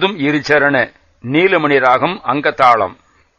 பொழுதும் இரு சரண நீலமணி ராகம் அங்கத்தாளம்.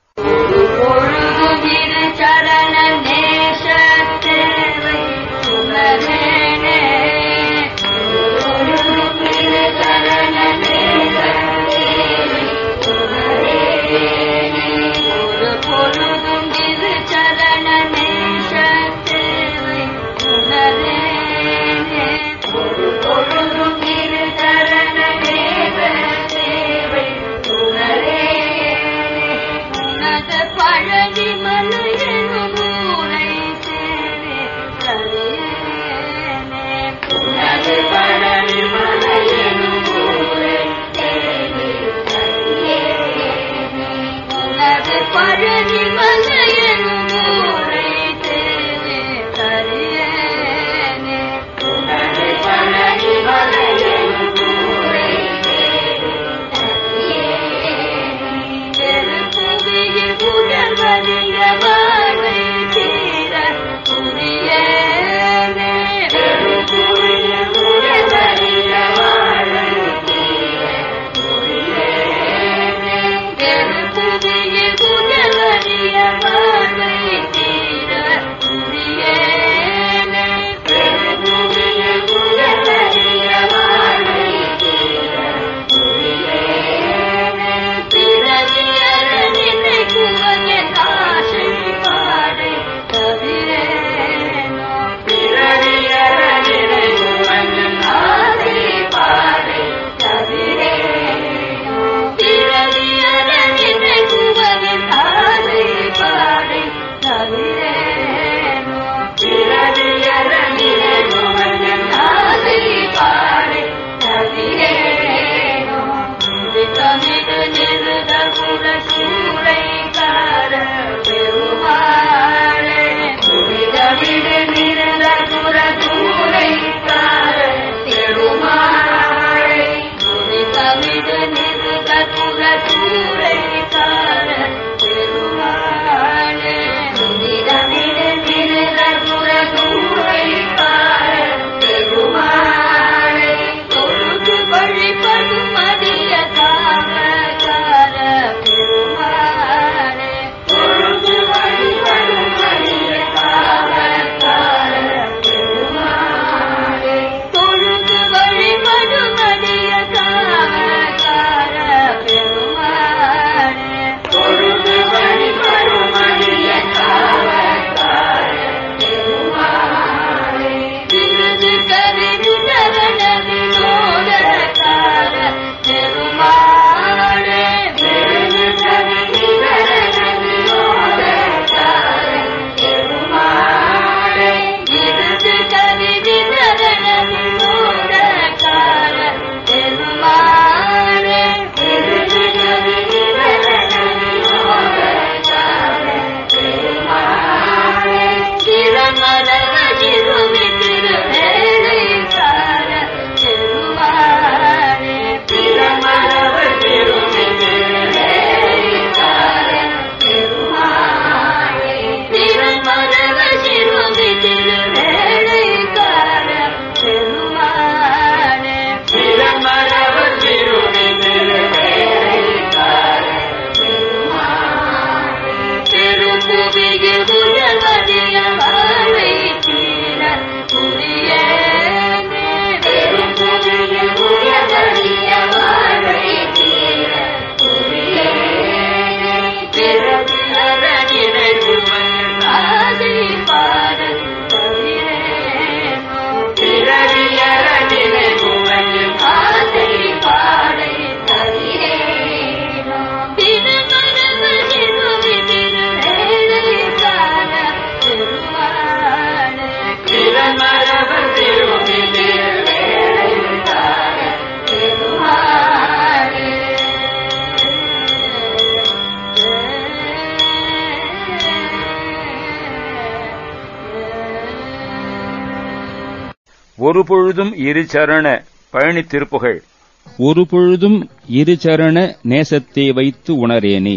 ஒரு பொழுதும் இரு சரண பழனி திருப்புகழ். ஒரு பொழுதும் இரு சரண நேசத்தை வைத்து உணரேனே.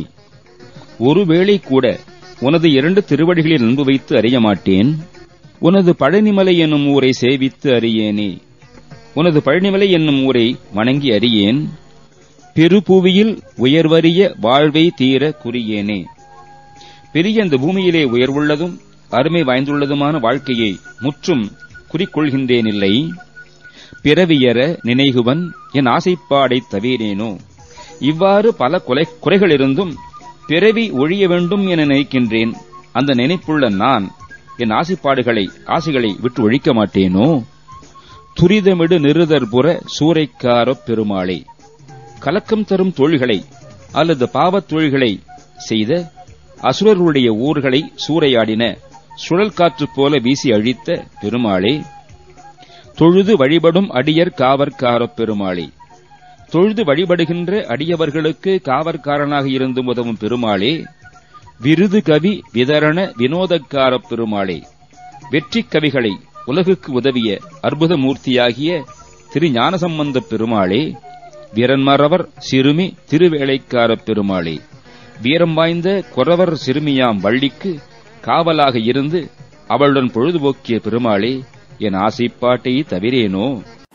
ஒருவேளை கூட உனது 2 திருவடிகளில் அன்பு வைத்து அறிய மாட்டேன். உனது பழனிமலை என்னும் ஊரை சேவித்து அறியேனே. உனது பழனிமலை என்னும் ஊரை வணங்கி அறியேன். பெருபுவியில் உயர்வறிய வாழ்வை தீர குறியேனே. பெரிய இந்த பூமியிலே உயர்வுள்ளதும் அருமை வாய்ந்துள்ளதுமான வாழ்க்கையை முற்றும் குறிக்கொள்கின்றேனில்லை. பிறவியற நினைகுவன் என் ஆசைப்பாடைத் தவிரேனோ. இவ்வாறு பல குறைகளிருந்தும் பிறவி ஒழிய வேண்டும் என நினைக்கின்றேன். அந்த நினைப்புள்ள நான் என் ஆசைகளை விட்டு ஒழிக்க மாட்டேனோ. துரிதமிடு நிறுதற்புற சூறைக்காரப் பெருமாளே. கலக்கம் தரும் தொழில்களை அல்லது பாவத் தொழில்களை செய்த அசுரர்களுடைய ஊர்களை சூறையாடின சுழல் காற்று போல வீசி அழித்த பெருமாளே. தொழுது வழிபடும் அடியர் காவற்காரப் பெருமாளே. தொழுது வழிபடுகின்ற அடியவர்களுக்கு காவற்காரனாக இருந்து உதவும் பெருமாளே. விருது கவி விதரண வினோதக்காரப் பெருமாளே. வெற்றி கவிகளை உலகுக்கு உதவிய அற்புத மூர்த்தியாகிய திரு ஞானசம்பந்தப் பெருமாளே. வீரன்மறவர் சிறுமி திருவேளைக்காரப் பெருமாளே. வீரம் வாய்ந்த குறவர் சிறுமியாம் வள்ளிக்கு காவலாக இருந்து அவளுடன் பொழுதுபோக்கிய பெருமாளே. என் ஆசைப்பாட்டை தவிரேனோ.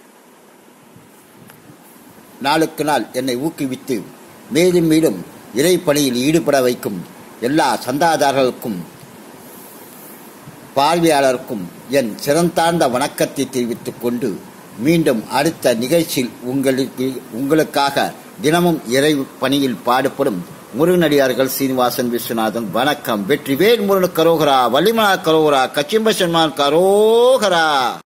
நாளுக்கு நாள் என்னை ஊக்குவித்து மேலும் மேலும் இறை பணியில் ஈடுபட வைக்கும் எல்லா சந்தாதாரர்களுக்கும் பார்வையாளருக்கும் என் சிறந்தார்ந்த வணக்கத்தை தெரிவித்துக் கொண்டு மீண்டும் அடுத்த நிகழ்ச்சியில் உங்களுக்காக தினமும் இறை பணியில் பாடுபடும் முருகனடியார்கள் சீனிவாசன் விஸ்வநாதன். வணக்கம். வெற்றிவேல் முருகனுக்கு கரோகரா, வள்ளிமலா கரோகரா, கச்சிம்ப சன்மான் கரோகரா.